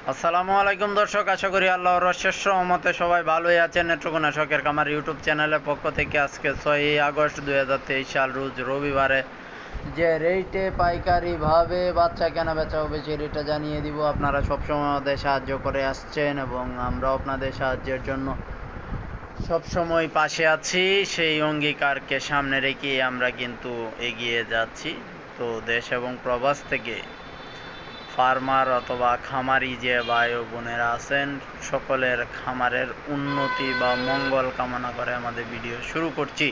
আসসালামু আলাইকুম দর্শক, আশা করি আল্লাহর অশেষ রহমতে সবাই ভালোই আছেন। নেত্রকোনা শখের খামার ইউটিউব চ্যানেলের পক্ষ থেকে আজকে 6 আগস্ট 2023 সাল রোজ রবিবারে যে রেটে পাইকারিভাবে বাচ্চা কেনা বেচা হবে সেই রেটটা জানিয়ে দিব। আপনারা সবসময় আমাদের সাহায্য করে আসছেন এবং আমরাও আপনাদের সাহায্যের জন্য সবসময় পাশে আছি। সেই অঙ্গীকারকে সামনে রেখে আমরা কিন্তু এগিয়ে যাচ্ছি। তো দেশ এবং প্রবাস থেকে ফার্মার অথবা খামারি যে ভাই ও বোনেরা আছেন, সকলের খামারের উন্নতি বা মঙ্গল কামনা করে আমাদের ভিডিও শুরু করছি।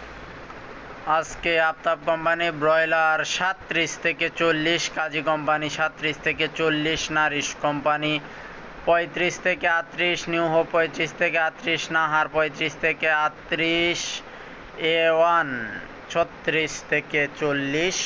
আজকে আফতাব কোম্পানি ব্রয়লার 37 থেকে 40, কাজী কোম্পানি 37 থেকে 40, নারিশ কোম্পানি 35 থেকে 38, নিউহো 35 থেকে 38, নাহার 35 থেকে 38, A1 36 থেকে 40,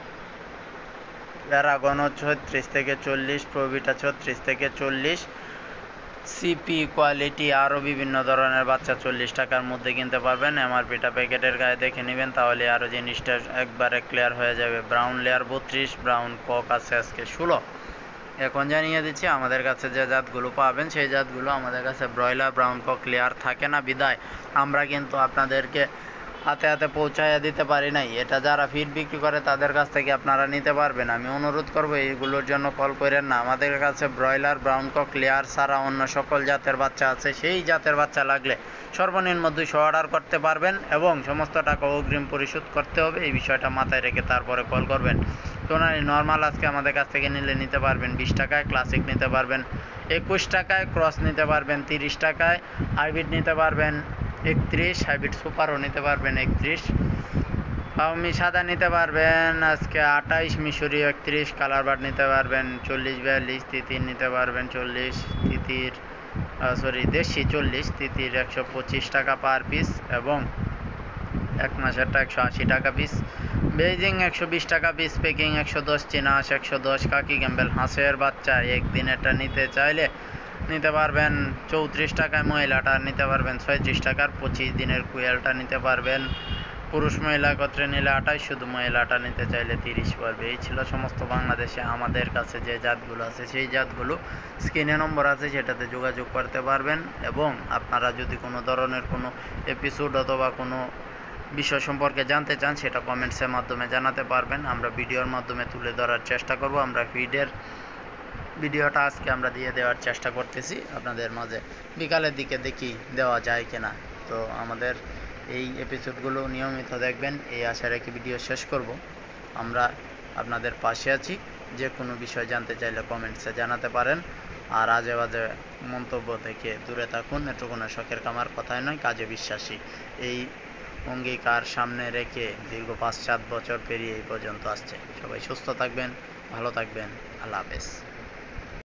প্যারাগনও 36 থেকে 40, প্রোভিটা 36 থেকে 40, সিপি কোয়ালিটি আরও বিভিন্ন ধরনের বাচ্চা 40 টাকার মধ্যে কিনতে পারবেন। এমআরপিটা প্যাকেটের গায়ে দেখে নেবেন, তাহলে আরও জিনিসটা একবারে ক্লিয়ার হয়ে যাবে। ব্রাউন লেয়ার 32, ব্রাউন কক আছে আজকে 16। এখন জানিয়ে দিচ্ছি আমাদের কাছে যে জাতগুলো পাবেন সেই জাতগুলো আমাদের কাছে ব্রয়লার ব্রাউন কক লেয়ার থাকে না, বিদায় আমরা কিন্তু আপনাদেরকে হাতে হাতে পৌঁছাইয়া দিতে পারি নাই। এটা যারা ফিড বিক্রি করে তাদের কাছ থেকে আপনারা নিতে পারবেন। আমি অনুরোধ করব এইগুলোর জন্য কল করেন না। আমাদের কাছে ব্রয়লার ব্রাউন কক লেয়ার ছাড়া অন্য সকল জাতের বাচ্চা আছে। সেই জাতের বাচ্চা লাগলে সর্বনিম্ন 200 অর্ডার করতে পারবেন এবং সমস্ত টাকা অগ্রিম পরিশোধ করতে হবে। এই বিষয়টা মাথায় রেখে তারপরে কল করবেন। টোনারি নর্মাল আজকে আমাদের কাছ থেকে নিতে পারবেন 20 টাকায়, ক্লাসিক নিতে পারবেন 21 টাকায়, ক্রস নিতে পারবেন 30 টাকায়, হাইব্রিড নিতে পারবেন 31, হাইব্রিড সুপারও নিতে পারবেন 31, পাউমি সাদা নিতে পারবেন আজকে 28, মিশরি 31, কালার বার্ড নিতে পারবেন 40, 42, তিতির নিতে পারবেন 40, তিতির দেশি 40, তিতির 125 টাকা পার পিস এবং এক মাসেরটা 180 টাকা পিস, বেইজিং 120 টাকা পিস, পেকিং 110, চীনা হাঁস 110, কাকি ক্যাম্বেল হাঁসের বাচ্চা একদিনেরটা নিতে চাইলে নিতে পারবেন 34 টাকায়, মহিলাটা নিতে পারবেন 36 টাকার, 25 দিনের কুয়েলটা নিতে পারবেন পুরুষ মহিলা একত্রে নিলে 28, শুধু মহিলাটা নিতে চাইলে 30 পড়বে। এই ছিল সমস্ত বাংলাদেশে আমাদের কাছে যে জাতগুলো আছে সেই জাতগুলো স্ক্রিনে নম্বর আছে, সেটাতে যোগাযোগ করতে পারবেন এবং আপনারা যদি কোনো ধরনের কোনো এপিসোড অথবা কোনো বিষয় সম্পর্কে জানতে চান সেটা কমেন্টসের মাধ্যমে জানাতে পারবেন। আমরা ভিডিওর মাধ্যমে তুলে ধরার চেষ্টা করব। আমরা ভিডিওটা আজকে আমরা দিয়ে দেওয়ার চেষ্টা করতেছি আপনাদের মাঝে, বিকালের দিকে দেখি দেওয়া যায় কিনা। তো আমাদের এই এপিসোডগুলো নিয়মিত দেখবেন এই আশা রেখে ভিডিও শেষ করব। আমরা আপনাদের পাশে আছি। যে কোনো বিষয় জানতে চাইলে কমেন্টসে জানাতে পারেন। আর আজে বাজে মন্তব্য থেকে দূরে থাকুন। নেত্রকোনা শখের খামার, কথায় নয় কাজে বিশ্বাসী, এই অঙ্গীকার সামনে রেখে দীর্ঘ 5-7 বছর পেরিয়ে এই পর্যন্ত আসছে। সবাই সুস্থ থাকবেন, ভালো থাকবেন। আল্লাহ হাফেজ।